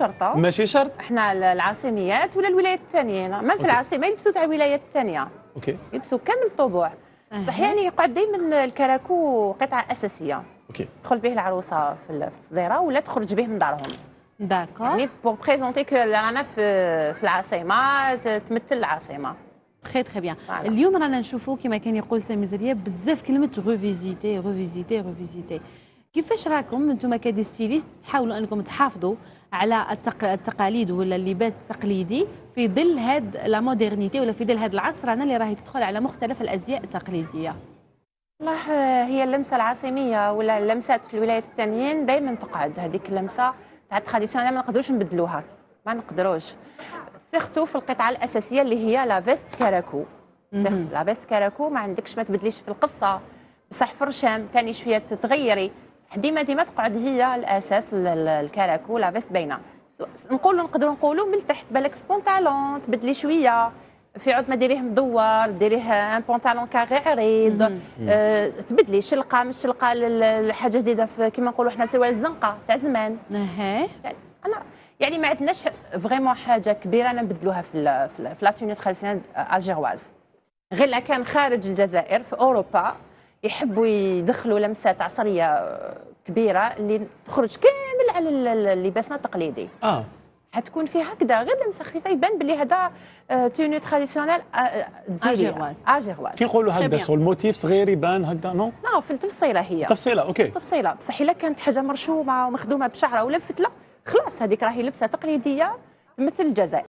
شرطه، ماشي شرط. احنا العاصميات ولا الولايات الثانيين، ما في العاصمه يلبسوا تاع الولايات الثانيه. اوكي. يلبسوا كامل الطبوع. صح، يعني يقعد دائما الكراكو قطعه اساسيه. اوكي. تدخل به العروسه في التصديره ولا تخرج به من دارهم. داكور. يعني بور بريزونتي كو رانا في العاصمه، تمثل العاصمه. تري تري بيان. اليوم رانا نشوفوا كما كان يقول سامي زرياب بزاف كلمه ريفيزيتي ريفيزيتي ريفيزيتي. كيفاش راكم انتم كدي ستيليست تحاولوا انكم تحافظوا على التقاليد ولا اللباس التقليدي في ظل هاد لا مودرنيتي ولا في ظل هاد العصر رانا اللي راهي تدخل على مختلف الازياء التقليديه؟ والله هي اللمسه العاصميه ولا اللمسات في الولايات الثانيين دائما تقعد، هذيك اللمسه تاع التراديسيونيل ما نقدروش نبدلوها، ما نقدروش. سيرتو في القطعه الاساسيه اللي هي لا فيست كاراكو. سيرتو لا فيست كاراكو ما عندكش ما تبدليش في القصه، بصح فرشام ثاني شويه تتغيري، ديما تقعد هي الاساس الكاراكو لا فيست باينه. نقدروا نقولوا من تحت بالك في البونطالون تبدلي شويه، في عود ما ديريه مدور، ديريه ان بونطالون كاغي عريض، تبدلي شلقه مش شلقه لحاجه جديده كيما نقولوا حنا سوى الزنقه تاع زمان. انا يعني ما عندناش فريمون حاجه كبيره نبدلوها في لا توني تراديسيونيل الجيرواز، غير لا كان خارج الجزائر في اوروبا يحبوا يدخلوا لمسات عصريه كبيره اللي تخرج كامل على لباسنا التقليدي. حتكون فيه هكذا غير لمسه خفيفه يبان باللي هذا توني تراديسيونيل اجيرواز. كي نقولوا هكذا سو الموتيف صغير يبان هكذا نو في التفصيله، هي تفصيله. اوكي تفصيله، بصح الا كانت حاجه مرشومه ومخدومه بشعره ولا فتله خلاص هذيك راهي لبسه تقليديه تمثل الجزائر.